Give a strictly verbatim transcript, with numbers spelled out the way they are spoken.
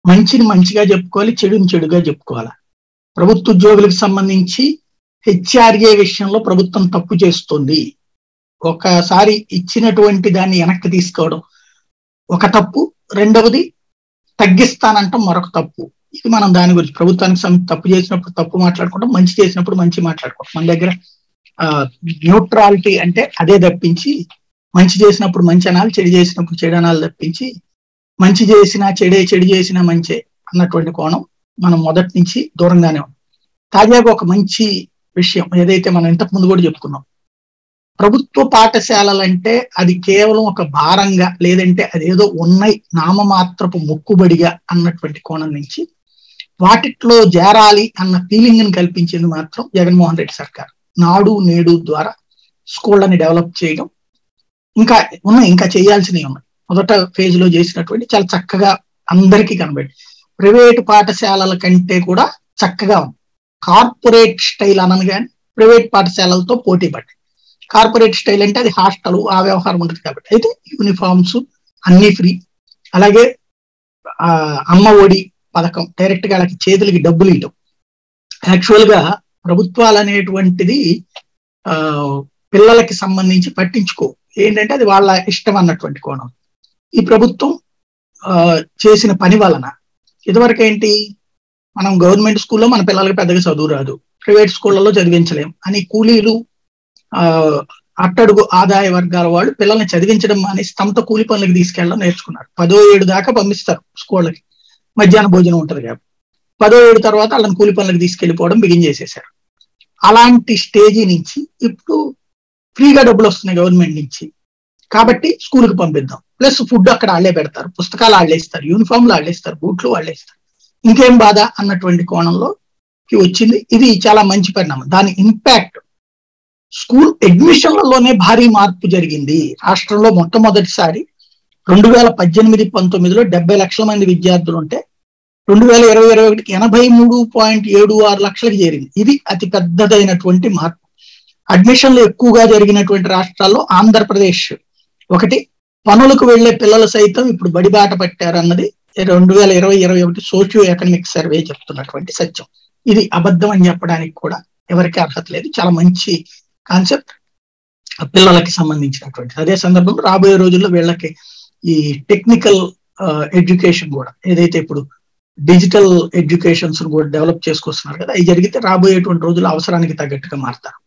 మంచిని మంచిగా చెప్పుకోవాలి, చెడుని చెడుగా చెప్పుకోవాలి. ప్రభుత్వ ఉద్యోగులకు సంబంధించి హెచ్ఆర్ఏ విషయంలో ప్రభుత్వం తప్పు చేస్తుంది. ఒకసారి ఇచ్చినటువంటి దాన్ని వెనక్కి తీసుకోవడం ఒక తప్పు, రెండవది తగ్గిస్తానంటాం మరొక తప్పు. ఇది మనం దాని గురించి ప్రభుత్వానికి తప్పు చేసినప్పుడు తప్పు మాట్లాడుకుంటాం, మంచి చేసినప్పుడు మంచి మాట్లాడుకుంటాం. మన దగ్గర ఆ న్యూట్రాలిటీ అంటే అదే తప్పించి మంచి చేసినప్పుడు మంచి అనాలి, చెడు చేసినప్పుడు చెడు అనాలి తప్పించి మంచి చేసినా చెడే, చెడు చేసినా మంచి అన్నటువంటి కోణం మనం మొదటి నుంచి దూరంగానే ఉన్నాం. తాజాగా ఒక మంచి విషయం ఏదైతే మనం ఇంతకు ముందు కూడా చెప్పుకున్నాం, ప్రభుత్వ పాఠశాలలంటే అది కేవలం ఒక భారంగా, లేదంటే అదేదో ఉన్నాయి నామమాత్రపు మొక్కుబడిగా అన్నటువంటి కోణం నుంచి వాటిట్లో చేరాలి అన్న ఫీలింగ్ ని కల్పించింది మాత్రం జగన్మోహన్ రెడ్డి సర్కార్. నాడు నేడు ద్వారా స్కూళ్ళని డెవలప్ చేయడం, ఇంకా ఉన్నాయి, ఇంకా చేయాల్సినవి ఉన్నాయి. మొదట ఫేజ్ లో చేసినటువంటి చాలా చక్కగా అందరికీ కనబడి, ప్రైవేటు పాఠశాలల కంటే కూడా చక్కగా ఉంది. కార్పొరేట్ స్టైల్ అనను కానీ ప్రైవేట్ పాఠశాలలతో పోటీ పడ్డాయి. కార్పొరేట్ స్టైల్ అంటే అది హాస్టల్ ఆ వ్యవహారం ఉంటుంది కాబట్టి. అయితే యూనిఫామ్స్ అన్ని ఫ్రీ, అలాగే ఆ అమ్మ ఒడి పథకం డైరెక్ట్ గా వాళ్ళకి చేతులకి డబ్బులు ఇవ్వడం. యాక్చువల్ గా ప్రభుత్వాలు అనేటువంటిది ఆ పిల్లలకి సంబంధించి పట్టించుకో, ఏంటంటే అది వాళ్ళ ఇష్టం అన్నటువంటి కోణం. ఈ ప్రభుత్వం ఆ చేసిన పని వలన ఇదివరకు ఏంటి, మనం గవర్నమెంట్ స్కూల్లో మన పిల్లలకి పెద్దగా చదువు రాదు, ప్రైవేట్ స్కూళ్ళలో చదివించలేం అని కూలీలు ఆ అట్టడుగు ఆదాయ వర్గాల వాళ్ళు పిల్లల్ని చదివించడం మానేసి తమతో కూలి పనులకు తీసుకెళ్ళడం నేర్చుకున్నారు. పదో ఏడు దాకా పంపిస్తారు స్కూళ్ళకి, మధ్యాహ్న భోజనం ఉంటుంది కాబట్టి. పదో ఏడు తర్వాత వాళ్ళని కూలి పనులకు తీసుకెళ్లిపోవడం బిగిన్ చేసేసారు. అలాంటి స్టేజీ నుంచి ఇప్పుడు ఫ్రీగా డబ్బులు వస్తున్నాయి గవర్నమెంట్ నుంచి, కాబట్టి స్కూల్కి పంపిద్దాం. ప్లస్ ఫుడ్ అక్కడ వాళ్ళే పెడతారు, పుస్తకాలు వాళ్ళే ఇస్తారు, యూనిఫామ్లు వాళ్ళే ఇస్తారు, బూట్లు వాళ్ళే ఇస్తారు, ఇంకేం బాధ అన్నటువంటి కోణంలోకి వచ్చింది. ఇది చాలా మంచి పరిణామం. దాని ఇంపాక్ట్ స్కూల్ అడ్మిషన్లలోనే భారీ మార్పు జరిగింది. రాష్ట్రంలో మొట్టమొదటిసారి రెండు వేల పద్దెనిమిది పంతొమ్మిదిలో డెబ్బై లక్షల మంది విద్యార్థులు ఉంటే రెండు వేల ఇరవై ఇరవై ఒకటికి ఎనభై మూడు పాయింట్ ఏడు ఆరు లక్షలకు చేరింది. ఇది అతి పెద్దదైనటువంటి మార్పు. అడ్మిషన్లు ఎక్కువగా జరిగినటువంటి రాష్ట్రాల్లో ఆంధ్రప్రదేశ్ ఒకటి. పనులకు వెళ్లే పిల్లలు సైతం ఇప్పుడు బడిబాట పట్టారన్నది రెండు వేల ఇరవై ఇరవై ఒకటి సోషియో ఎకనామిక్ సర్వే చెప్తున్నటువంటి సత్యం. ఇది అబద్ధం అని చెప్పడానికి కూడా ఎవరికి అర్హత లేదు. చాలా మంచి కాన్సెప్ట్ పిల్లలకి సంబంధించినటువంటి. అదే సందర్భంలో రాబోయే రోజుల్లో వీళ్ళకి ఈ టెక్నికల్ ఎడ్యుకేషన్ కూడా ఏదైతే ఇప్పుడు డిజిటల్ ఎడ్యుకేషన్స్ కూడా డెవలప్ చేసుకొస్తున్నారు కదా, అవి జరిగితే రాబోయేటువంటి రోజుల్లో అవసరానికి తగ్గట్టుగా మారుతారు.